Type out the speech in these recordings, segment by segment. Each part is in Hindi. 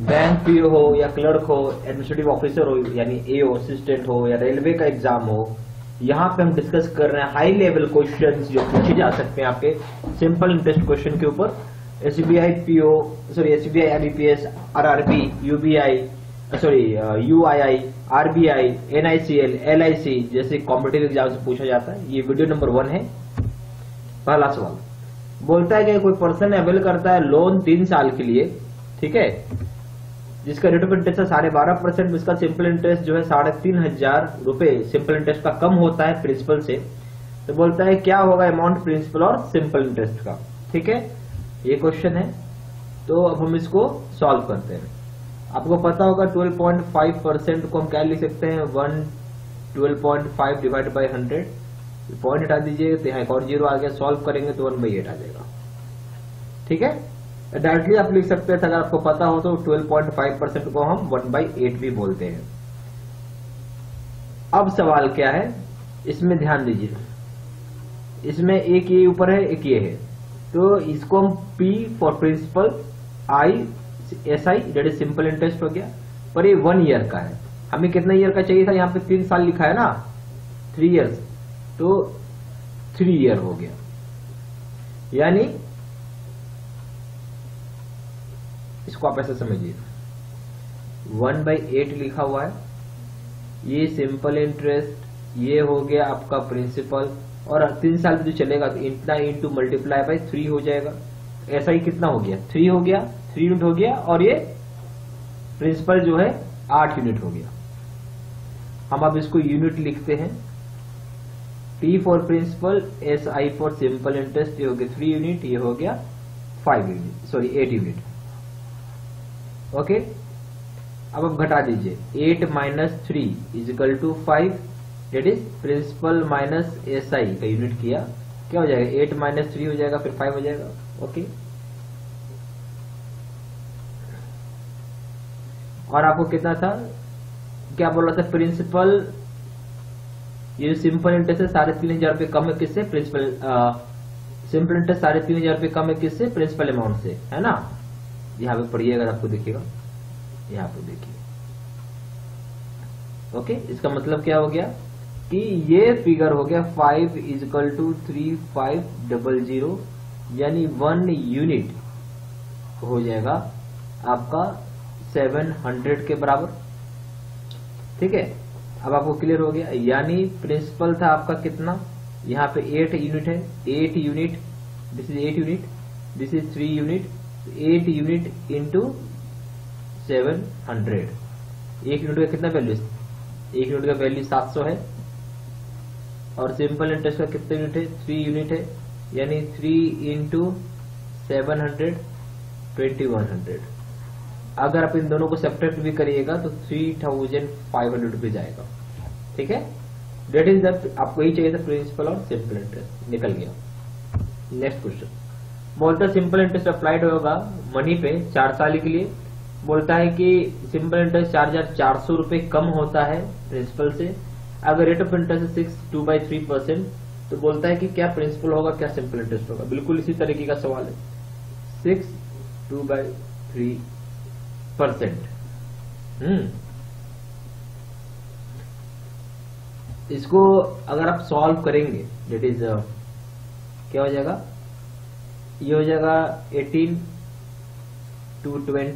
बैंक पीओ हो या क्लर्क हो, एडमिनिस्ट्रेटिव ऑफिसर हो यानी एओ असिस्टेंट हो, या रेलवे का एग्जाम हो, यहाँ पे हम डिस्कस कर रहे हैं हाई लेवल क्वेश्चंस जो पूछे जा सकते हैं आपके सिंपल इंटरेस्ट क्वेश्चन के ऊपर। SBI PO, sorry SBI IBPS, RRB, UBI, sorry UII, RBI, NICL, LIC जैसे कॉम्पिटिटिव एग्जाम से पूछा जाता है। ये वीडियो नंबर 1 है। पहला सवाल बोलता है कि कोई पर्सन अवेल करता है लोन 3 साल के लिए, ठीक है, जिसका रेट ऑफ इंटरेस्ट है 12.5%, इसका सिंपल इंटरेस्ट जो है 3,500 रुपए सिंपल इंटरेस्ट का कम होता है प्रिंसिपल से। तो बोलता है क्या होगा अमाउंट प्रिंसिपल और सिंपल इंटरेस्ट का, ठीक है, ये क्वेश्चन है। तो अब हम इसको सॉल्व करते हैं। आपको पता होगा 12.5% को हम क्या लिख सकते हैं, 12.5 डिवाइड बाई 100, पॉइंट हटा दीजिए तो यहाँ एक और 0 आ गया, सॉल्व करेंगे तो 1/8 आ जाएगा, ठीक है। डायरेक्टली आप लिख सकते हैं, अगर आपको पता हो तो 12.5% को हम 1/8 भी बोलते हैं। अब सवाल क्या है, इसमें ध्यान दीजिए, इसमें एक ये ऊपर है एक ये है, तो इसको हम P for principal, I SI that is simple interest हो गया, पर ये 1 ईयर का है। हमें कितना ईयर का चाहिए था, यहाँ पे 3 साल लिखा है ना, 3 इयर्स, तो 3 ईयर हो गया। यानी इसको आप ऐसे समझिए, 1/8 लिखा हुआ है, ये सिंपल इंटरेस्ट, ये हो गया आपका प्रिंसिपल, और 3 साल जो चलेगा तो इतना इंटू मल्टीप्लाई बाई 3 हो जाएगा। ऐसा ही कितना हो गया, 3 हो गया, 3 यूनिट हो गया, और ये प्रिंसिपल जो है 8 यूनिट हो गया। हम अब इसको यूनिट लिखते हैं, P for principal, SI for simple interest, ये हो गया 3 यूनिट, ये हो गया 5 यूनिट, सॉरी 8 यूनिट, ओके। अब आप घटा दीजिए, 8 minus 3 is equal to 5, that is principal minus SI का यूनिट किया, क्या हो जाएगा, 8 माइनस 3 हो जाएगा, फिर 5 हो जाएगा, ओके। और आपको कितना था, क्या बोल रहा था, प्रिंसिपल, ये सिंपल इंटरेस्ट है 3,500 रुपये कम है किससे, प्रिंसिपल, सिंपल इंटरेस्ट 3,500 रुपये कम है किससे, प्रिंसिपल अमाउंट से, है ना। यहाँ पे पढ़िएगा, आपको दिखेगा, यहाँ पे देखिए, ओके। इसका मतलब क्या हो गया कि ये फिगर हो गया 5 इज इक्वल टू 3500, यानी 1 यूनिट हो जाएगा आपका 700 के बराबर, ठीक है। अब आपको क्लियर हो गया, यानी प्रिंसिपल था आपका कितना, यहाँ पे 8 यूनिट है, 8 unit, this is 8 unit, this is 3 unit, 8 unit into 700, 1 unit का कितना वैल्यू, 1 यूनिट का वैल्यू 700 है, और सिंपल इंटरेस्ट का कितना यूनिट है, 3 यूनिट है, यानी 3 इंटू 700, 2100। अगर आप इन दोनों को सब्ट्रैक्ट भी करिएगा तो 3,500 रुपीज आएगा, ठीक है। डेट इज द, आपको यही चाहिए था प्रिंसिपल और सिंपल इंटरेस्ट, निकल गया। नेक्स्ट क्वेश्चन बोलता है सिंपल इंटरेस्ट अप्लाइड होगा मनी पे 4 साल के लिए। बोलता है कि सिंपल इंटरेस्ट 4,400 रुपए कम होता है प्रिंसिपल से, अगर रेट ऑफ इंटरेस्ट 6.2/3%, तो बोलता है कि क्या प्रिंसिपल होगा क्या सिंपल इंटरेस्ट होगा। बिल्कुल इसी तरीके का सवाल है, 6.2/3%। इसको अगर आप सॉल्व करेंगे, डेट इज क्या हो जाएगा, ये हो जाएगा 18 to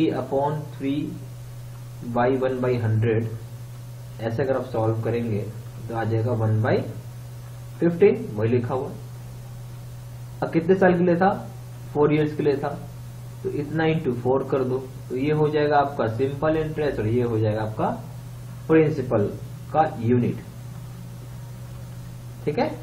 20/3/1/100। ऐसे अगर आप सॉल्व करेंगे तो आ जाएगा 1/15, वही लिखा हुआ। अब कितने साल के लिए था, 4 इयर्स के लिए था, तो इतना इंटू 4 कर दो, तो ये हो जाएगा आपका सिंपल इंटरेस्ट, और ये हो जाएगा आपका प्रिंसिपल का यूनिट, ठीक है।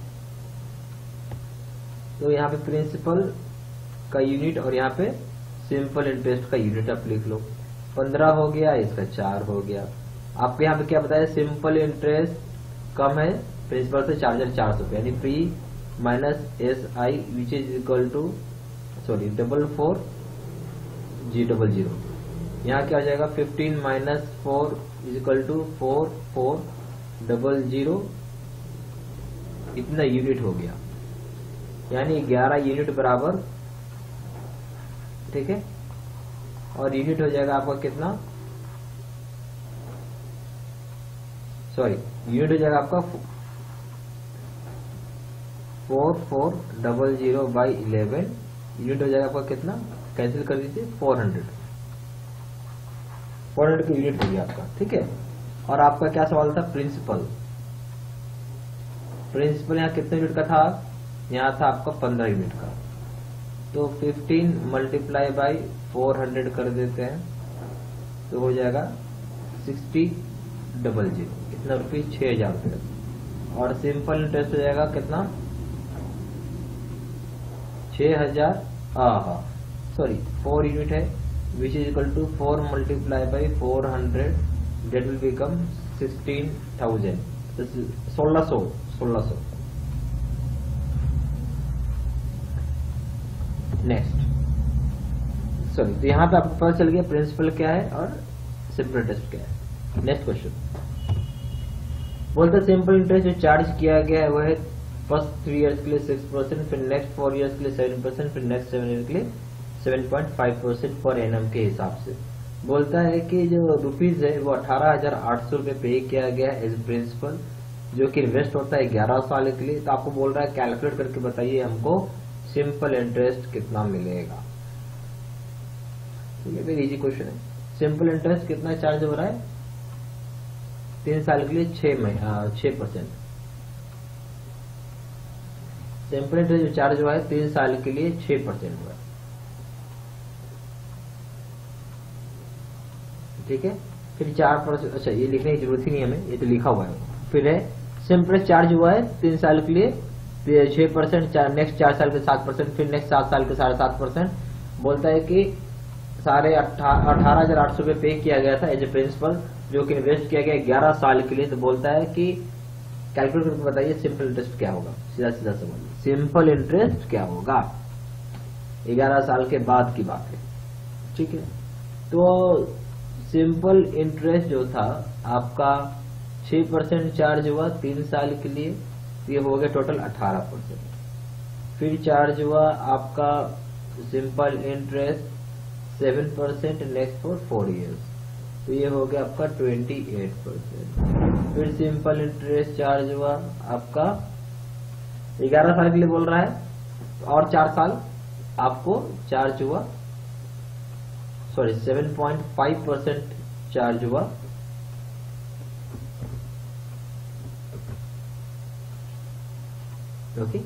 तो यहाँ पे प्रिंसिपल का यूनिट और यहाँ पे सिंपल इंटरेस्ट का यूनिट आप लिख लो। 15 हो गया, इसका 4 हो गया। आपको यहाँ पे क्या बताया, सिंपल इंटरेस्ट कम है प्रिंसिपल से 4,400 रुपये, यानी P माइनस SI which is equal to, sorry 44,000। यहाँ क्या हो जाएगा, 15 माइनस 4 इज इक्वल टू 44,000, इतना यूनिट हो गया, यानी 11 यूनिट बराबर, ठीक है। और यूनिट हो जाएगा आपका कितना, सॉरी यूनिट हो जाएगा आपका 4400/11, यूनिट हो जाएगा आपका कितना, कैंसिल कर दीजिए 400 की यूनिट हो गया आपका। ठीक है, और आपका क्या सवाल था, प्रिंसिपल यहाँ कितने यूनिट का था, यहाँ था आपका 15 यूनिट का। तो 15 मल्टीप्लाई बाई 400 कर देते हैं तो हो जाएगा 6000, कितना रुपीज, 6000 रुपये। और सिंपल इंटरेस्ट हो जाएगा कितना, 6000, सॉरी 4 यूनिट है, which is equal to 4 multiply by 400, that will become 16,000, 1600। Next, sorry, तो यहाँ पे आपको पता चल गया प्रिंसिपल क्या है और सिंपल इंटरेस्ट क्या है। नेक्स्ट क्वेश्चन बोलते सिंपल इंटरेस्ट जो चार्ज किया गया है वो है फर्स्ट 3 इयर्स के लिए 6%, फिर नेक्स्ट 4 इयर्स के लिए 7%, फिर नेक्स्ट 7 इयर्स के लिए 7.5% पर एनम के हिसाब से। बोलता है कि जो रुपीज है वो 18,800 रुपये पे किया गया एज प्रिंसिपल, जो कि इन्वेस्ट होता है 11 साल के लिए। तो आपको बोल रहा है कैलकुलेट करके बताइए हमको सिंपल इंटरेस्ट कितना मिलेगा। ये वेरी इजी क्वेश्चन है। सिंपल इंटरेस्ट कितना चार्ज हो रहा है, 3 साल के लिए 6%। सिंपल इंटरेस्ट जो चार्ज हुआ है 3 साल के लिए 6% हुआ है। ठीक है, फिर 4%, अच्छा ये लिखने की जरूरत ही नहीं हमें, ये तो लिखा हुआ है। फिर है सिंपल चार्ज हुआ है 3 साल के लिए 6%, नेक्स्ट 4 साल के 7%, फिर नेक्स्ट 7 साल के 7.5%। बोलता है कि सारे 18,800 रुपये पे किया गया था एज ए प्रिंसिपल, जो कि इन्वेस्ट किया गया 11 साल के लिए। तो बोलता है कि कैलकुलेट करके बताइए सिंपल इंटरेस्ट क्या होगा। सीधा सीधा समझ, सिंपल इंटरेस्ट क्या होगा, 11 साल के बाद की बात है। ठीक है, तो सिंपल इंटरेस्ट जो था आपका 6% चार्ज हुआ 3 साल के लिए, ये हो गया टोटल 18%। फिर चार्ज हुआ आपका simple interest 7% next for 4 years, तो ये हो गया आपका 28%। फिर सिंपल इंटरेस्ट चार्ज हुआ आपका 11 साल के लिए बोल रहा है, और 4 साल आपको चार्ज हुआ, सॉरी 7.5% चार्ज हुआ। ओके,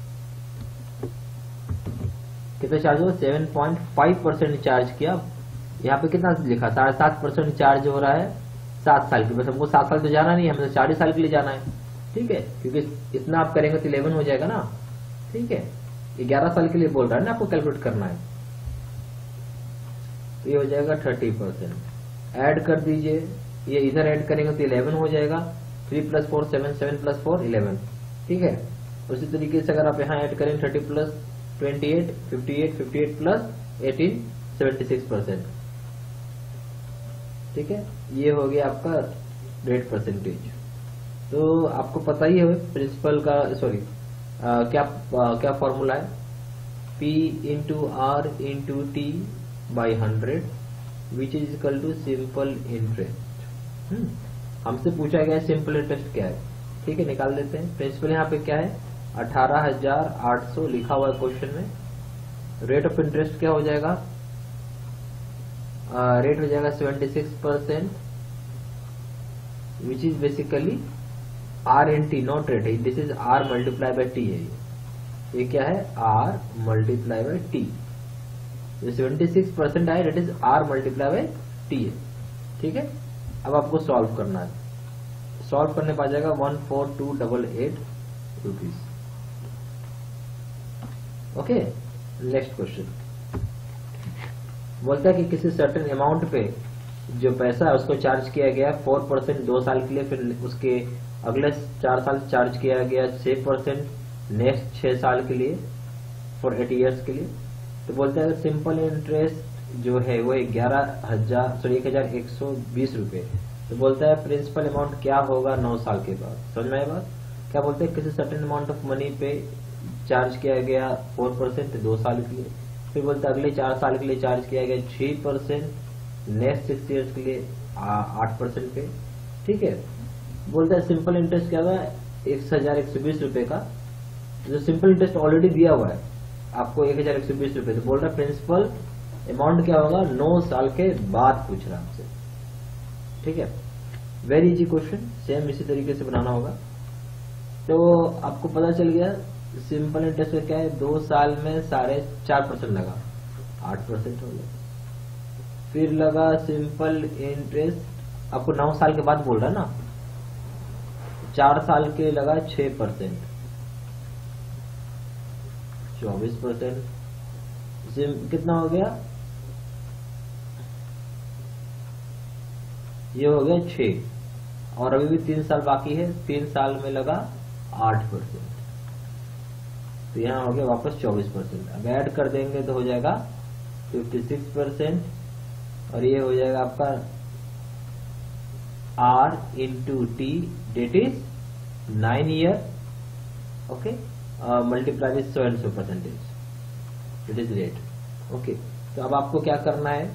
कितना चार्ज हुआ, 7.5% चार्ज किया। यहाँ पे कितना लिखा, 7.5% चार्ज हो रहा है 7 साल के, बस हमको 7 साल तो जाना नहीं है, हमें तो 40 साल के लिए जाना है। ठीक है, क्योंकि इतना आप करेंगे तो 11 हो जाएगा ना। ठीक है, 11 साल के लिए बोल रहा है ना आपको कैलकुलेट करना है, तो ये हो जाएगा 30%। ऐड कर दीजिए, ये इधर ऐड करेंगे तो 11 हो जाएगा, 3 + 4 7, 7 + 4 11। ठीक है, उसी तरीके से अगर आप यहाँ ऐड करें 30 + 28 58, 58 + 18 76%। ठीक है, ये हो गया आपका रेट परसेंटेज। तो आपको पता ही है प्रिंसिपल का, सॉरी क्या फॉर्मूला है, P × R × T / 100 which is equal to simple interest. हमसे पूछा गया सिंपल इंटरेस्ट क्या है। ठीक है, निकाल देते हैं। प्रिंसिपल यहाँ पे क्या है, 18,800 लिखा हुआ है क्वेश्चन में। रेट ऑफ इंटरेस्ट क्या हो जाएगा, रेट हो जाएगा 76%, which is basically R × T, not rate है, दिस इज R × T है। ये क्या है, R × T। जो 76% है, डेट इज R × T है। ठीक है, अब आपको सॉल्व करना है। सॉल्व करने पा जाएगा 14,288 रुपीज। ओके, नेक्स्ट क्वेश्चन बोलता है कि किसी सर्टेन अमाउंट पे जो पैसा है उसको चार्ज किया गया 4% 2 साल के लिए, फिर उसके अगले 4 साल चार्ज किया गया 6% नेक्स्ट 6 साल के लिए, फॉर 8 इयर्स के लिए। तो बोलता है सिंपल इंटरेस्ट जो है वो 1,120 रुपये। तो बोलता है प्रिंसिपल अमाउंट क्या होगा 9 साल के बाद। समझ में आए बात, क्या बोलते हैं, किसी सर्टेन अमाउंट ऑफ मनी पे चार्ज किया गया 4% 2 साल के लिए, फिर बोलता है अगले 4 साल के लिए चार्ज किया गया 6%, नेक्स्ट 6 ईयर्स के लिए 8% पे। ठीक है, बोलता है सिंपल इंटरेस्ट क्या हुआ 1120 रुपए का, जो सिंपल इंटरेस्ट ऑलरेडी दिया हुआ है आपको 1120 रुपए, तो बोल रहा है प्रिंसिपल अमाउंट क्या होगा 9 साल के बाद पूछ रहा है आपसे। ठीक है, वेरी इजी क्वेश्चन, सेम इसी तरीके से बनाना होगा। तो आपको पता चल गया सिंपल इंटरेस्ट में क्या है, 2 साल में 4.5% लगा, 8% हो गया। फिर लगा सिंपल इंटरेस्ट आपको 9 साल के बाद बोल रहा है ना, 4 साल के लगा 6%, 24%, कितना हो गया, ये हो गया 6, और अभी भी 3 साल बाकी है, 3 साल में लगा 8%, तो यहाँ हो गया वापस 24%। अब ऐड कर देंगे तो हो जाएगा 56%, और ये हो जाएगा आपका R into T that is 9 year, okay, multiply with 7% it is rate. Okay, तो अब आपको क्या करना है,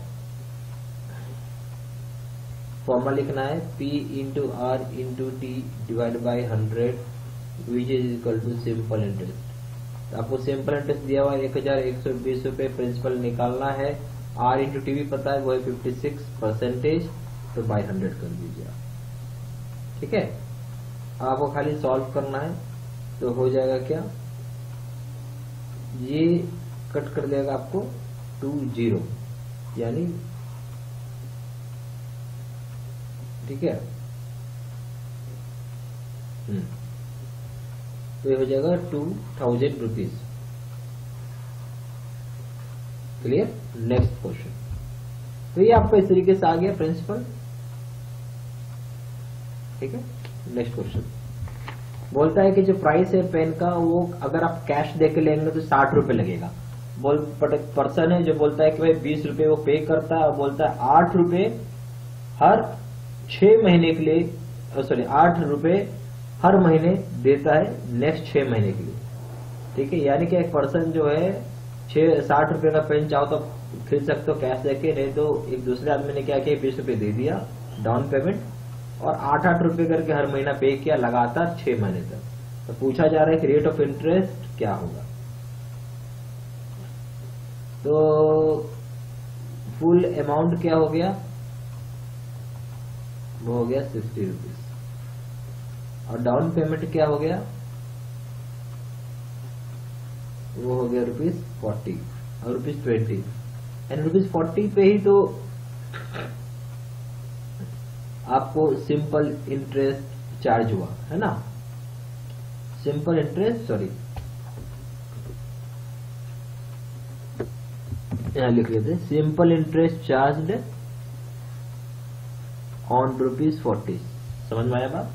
फॉर्मूला लिखना है P into R into T divide by 100 which is equal to simple interest. तो आपको सिंपल इंटरेस्ट दिया हुआ है 1120 रुपए, प्रिंसिपल निकालना है, R इंटू टी भी पता है वो है 56%, तो बाई 100 कर दीजिए आप। ठीक है, आपको खाली सॉल्व करना है, तो हो जाएगा क्या, ये कट कर देगा आपको 20, यानी ठीक है, तो ये हो जाएगा 2000 रुपीज। Clear, next question. तो ये आपको इस तरीके से आ गया प्रिंसिपल। ठीक है, नेक्स्ट क्वेश्चन बोलता है कि जो प्राइस है पेन का, वो अगर आप कैश दे के लेंगे तो 60 रुपए लगेगा। पर्सन है जो बोलता है कि भाई 20 रुपए वो पे करता है, और बोलता है 8 रुपए हर 6 महीने के लिए, सॉरी 8 रुपए हर महीने देता है नेक्स्ट 6 महीने के लिए। ठीक है, यानी कि एक पर्सन जो है 60 रुपए का पेन चाहो तो खरीद सकते हो कैश देके, नहीं तो एक दूसरे आदमी ने क्या किया 20 रुपए दे दिया डाउन पेमेंट, और 8-8 रुपए करके हर महीना पे किया लगातार 6 महीने तक। तो पूछा जा रहा है कि रेट ऑफ इंटरेस्ट क्या होगा। तो फुल अमाउंट क्या हो गया, वो हो गया 60 रुपीज, और डाउन पेमेंट क्या हो गया, वो हो गया ₹40 और ₹20, एंड ₹40 पे ही तो आपको सिंपल इंटरेस्ट चार्ज हुआ है ना, सिंपल इंटरेस्ट, सॉरी यहां लिख लेते, सिंपल इंटरेस्ट चार्ज ऑन ₹40। समझ में आया बात?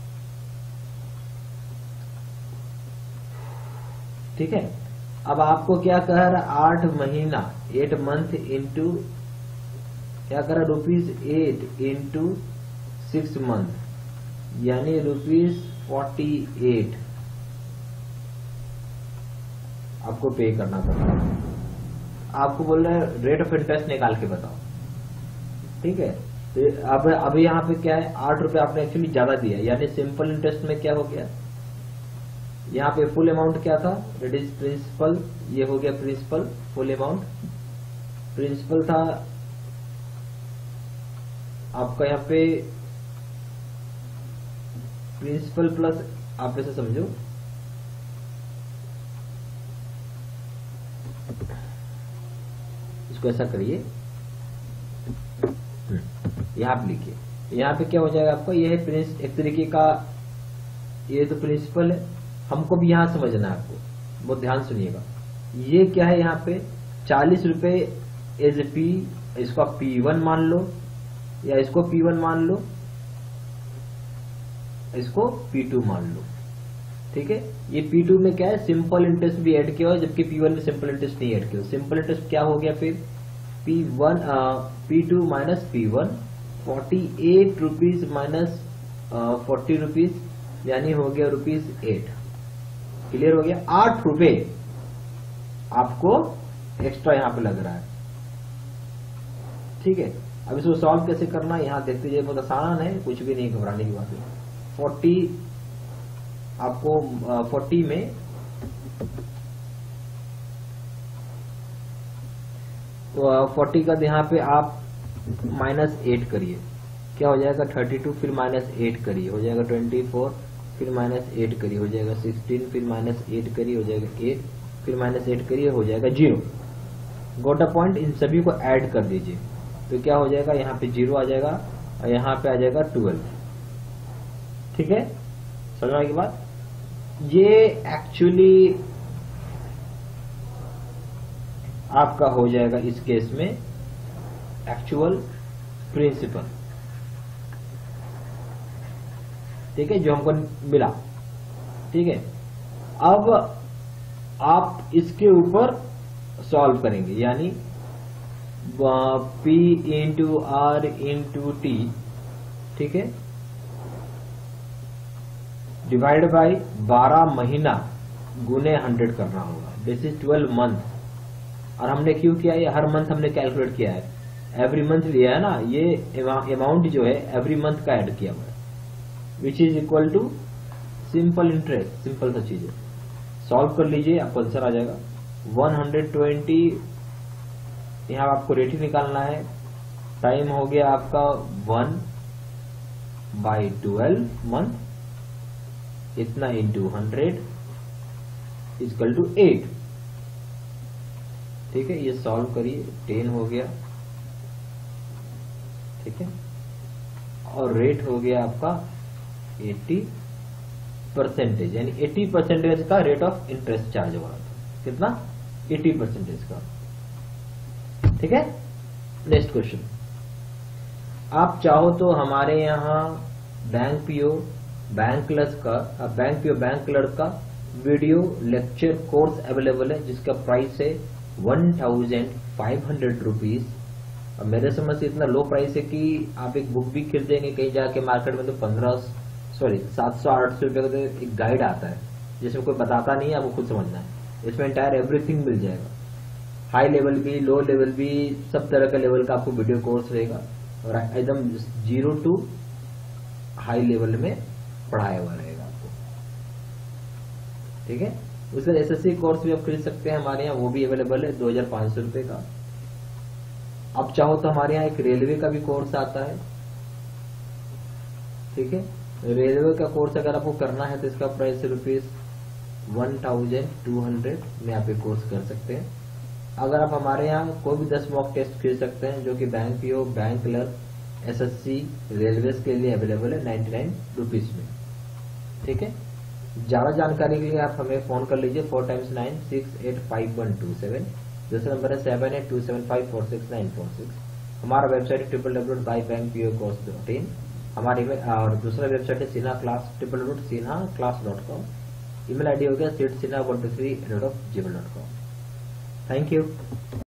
ठीक है, अब आपको क्या कह रहा, 8 महीना 8 मंथ इंटू क्या कर रहा, ₹8 इंटू 6 मंथ, यानी ₹48 आपको पे करना पड़ता है। आपको बोल रहे हैं रेट ऑफ इंटरेस्ट निकाल के बताओ। ठीक है, तो अब यहाँ पे क्या है, 8 रुपए आपने एक्चुअली ज्यादा दिया, यानी सिंपल इंटरेस्ट में क्या हो गया, यहाँ पे फुल अमाउंट क्या था, इट इज प्रिंसिपल, ये हो गया प्रिंसिपल फुल अमाउंट। प्रिंसिपल था आपका यहाँ पे प्रिंसिपल प्लस, आप ऐसे समझो इसको, ऐसा करिए, यहां पे लिखिए, यहाँ पे क्या हो जाएगा आपको, ये है एक तरीके का, ये तो प्रिंसिपल है, हमको भी यहां समझना है, आपको बहुत ध्यान सुनिएगा। ये क्या है, यहाँ पे 40 रुपए एज पी, इसको आप P1 मान लो, या इसको P1 मान लो, इसको P2 मान लो। ठीक है, ये P2 में क्या है, सिंपल इंटरेस्ट भी ऐड किया हो, जबकि P1 में सिंपल इंटरेस्ट नहीं ऐड किया। सिंपल इंटरेस्ट क्या हो गया फिर, P2 minus P1, 48 rupees minus 40 rupees, यानी हो गया ₹8। क्लियर हो गया, 8 रुपए आपको एक्स्ट्रा यहाँ पे लग रहा है। ठीक है, अब इसको सॉल्व कैसे करना है यहाँ देखते जाइए, बहुत आसान है, कुछ भी नहीं घबराने की बात है। 40 आपको 40 में 40 का यहाँ पे आप -8 करिए, क्या हो जाएगा 32, फिर -8 करिए हो जाएगा 24, फिर -8 करिए हो जाएगा 16, फिर -8 करिए हो जाएगा 8, फिर -8 करिए हो जाएगा 0। Got a point. इन सभी को ऐड कर दीजिए तो क्या हो जाएगा, यहाँ पे 0 आ जाएगा और यहाँ पे आ जाएगा 12। ठीक है, समझ में आई की बात। ये एक्चुअली आपका हो जाएगा इस केस में एक्चुअल प्रिंसिपल। ठीक है, जो हमको मिला। ठीक है, अब आप इसके ऊपर सॉल्व करेंगे, यानी P into R into T, ठीक है, डिवाइड बाई 12 महीना गुने 100 करना होगा। This is 12 month. और हमने क्यों किया है, हर मंथ हमने कैलकुलेट किया है, एवरी मंथ लिया है ना, ये अमाउंट जो है एवरी मंथ का ऐड किया हुआ है, which is equal to simple interest. Simple सा चीज है, सॉल्व कर लीजिए आपको आंसर आ जाएगा 120। यहां आपको रेट ही निकालना है। टाइम हो गया आपका 1/12 मंथ, इतना इंटू 100 इक्वल टू 8। ठीक है, ये सॉल्व करिए, 10 हो गया। ठीक है, और रेट हो गया आपका 80%, यानी 80% का रेट ऑफ इंटरेस्ट चार्ज हो रहा था। कितना, 80% का। ठीक है, नेक्स्ट क्वेश्चन। आप चाहो तो हमारे यहाँ बैंक पीओ बैंक क्लर्क का वीडियो लेक्चर कोर्स अवेलेबल है, जिसका प्राइस है 1500 रुपीज। और मेरे समझ से इतना लो प्राइस है कि आप एक बुक भी खरीदेंगे कहीं जाके मार्केट में तो 700-800 रुपए का तो एक गाइड आता है, जिसमें कोई बताता नहीं है, आपको खुद समझना है। इसमें एंटायर एवरीथिंग मिल जाएगा, हाई लेवल भी, लो लेवल भी, सब तरह का लेवल का आपको वीडियो कोर्स रहेगा, और एकदम 0 to हाई लेवल में पढ़ाया हुआ रहेगा आपको। ठीक है, उसका एसएससी कोर्स भी आप खरीद सकते हैं हमारे यहाँ, वो भी अवेलेबल है 2500 रुपए का। आप चाहो तो हमारे यहाँ एक रेलवे का भी कोर्स आता है। ठीक है, रेलवे का कोर्स अगर आपको करना है तो इसका प्राइस ₹1200 में आप एक कोर्स कर सकते हैं। अगर आप हमारे यहाँ कोई भी 10 मॉक टेस्ट खरीद सकते हैं, जो कि bank PO, bank clerk, SSC, railway के लिए अवेलेबल है 99 रुपीज में। ठीक है, ज्यादा जानकारी के लिए आप हमें फोन कर लीजिए 4 × 9 685 दूसरा नंबर है 7827546946। हमारा वेबसाइट है www.bybankpocourse.in। हमारी और दूसरा वेबसाइट है Sinha class www.sinhaclass.com। Email ID हो गया seedsinha123@gmail.com। Thank you.